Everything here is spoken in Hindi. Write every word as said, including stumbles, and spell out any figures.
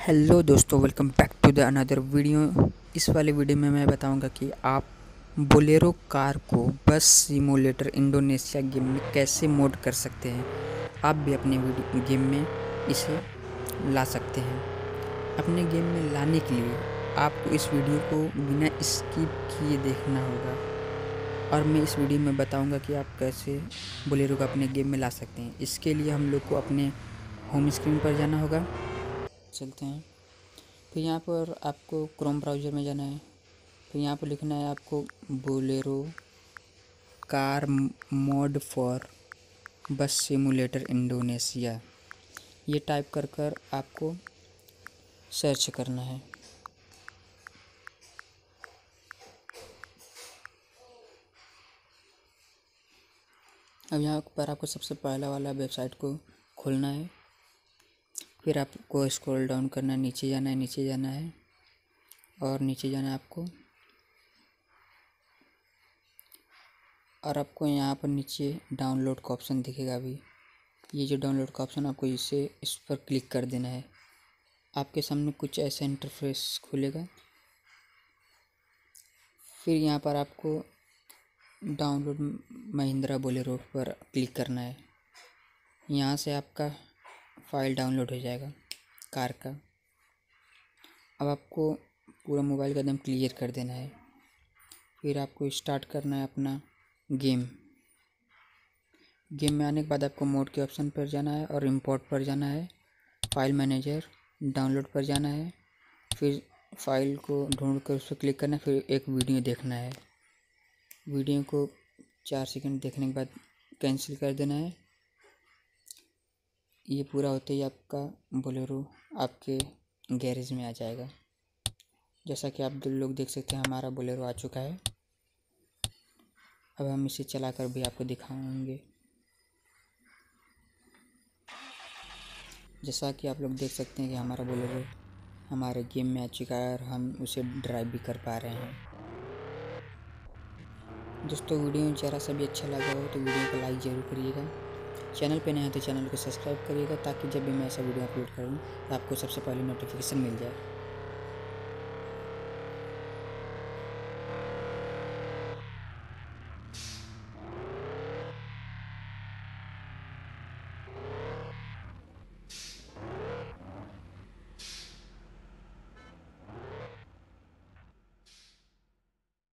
हेलो दोस्तों, welcome back to the another video. इस वाले वीडियो में मैं बताऊंगा कि आप बोलेरो कार को बस सिमुलेटर इंडोनेशिया गेम में कैसे मोड कर सकते हैं। आप भी अपने गेम में इसे ला सकते हैं। अपने गेम में लाने के लिए आपको इस वीडियो को बिना स्किप किए देखना होगा और मैं इस वीडियो में बताऊंगा कि आप कैसे बोलेरो को अपने गेम में ला सकते हैं। इसके लिए हम लोग को अपने होम स्क्रीन पर जाना होगा। चलते हैं। फिर यहाँ पर आपको क्रोम ब्राउज़र में जाना है। फिर यहाँ पर लिखना है आपको Bolero car mod for bus simulator Indonesia. ये टाइप कर कर आपको सर्च करना है। अब यहाँ पर आपको सबसे पहला वाला वेबसाइट को खोलना है। फिर आपको स्क्रॉल डाउन करना है, नीचे जाना है, नीचे जाना है और नीचे जाना है आपको। और आपको यहाँ पर नीचे डाउनलोड का ऑप्शन दिखेगा। अभी ये जो डाउनलोड का ऑप्शन, आपको इसे इस पर क्लिक कर देना है। आपके सामने कुछ ऐसा इंटरफेस खुलेगा। फिर यहाँ पर आपको डाउनलोड महिंद्रा बोलेरो पर क्लिक करना है। यहाँ से आपका फ़ाइल डाउनलोड हो जाएगा कार का। अब आपको पूरा मोबाइल का एकदम क्लियर कर देना है। फिर आपको स्टार्ट करना है अपना गेम। गेम में आने के बाद आपको मोड के ऑप्शन पर जाना है और इंपोर्ट पर जाना है। फाइल मैनेजर डाउनलोड पर जाना है। फिर फाइल को ढूंढ कर उस पर क्लिक करना है। फिर एक वीडियो देखना है। वीडियो को चार सेकंड देखने के बाद कैंसिल कर देना है। ये पूरा होते ही आपका बोलेरो आपके गैरेज में आ जाएगा। जैसा कि आप लोग देख सकते हैं, हमारा बोलेरो आ चुका है। अब हम इसे चलाकर भी आपको दिखाएंगे। जैसा कि आप लोग देख सकते हैं कि हमारा बोलेरो हमारे गेम में आ चुका है और हम उसे ड्राइव भी कर पा रहे हैं। दोस्तों, वीडियो ज़रा सा भी अच्छा लगा हो तो वीडियो को लाइक ज़रूर करिएगा। चैनल पे नए हैं तो चैनल को सब्सक्राइब करिएगा ताकि जब भी मैं ऐसा वीडियो अपलोड करूँ तो आपको सबसे पहले नोटिफिकेशन मिल जाए।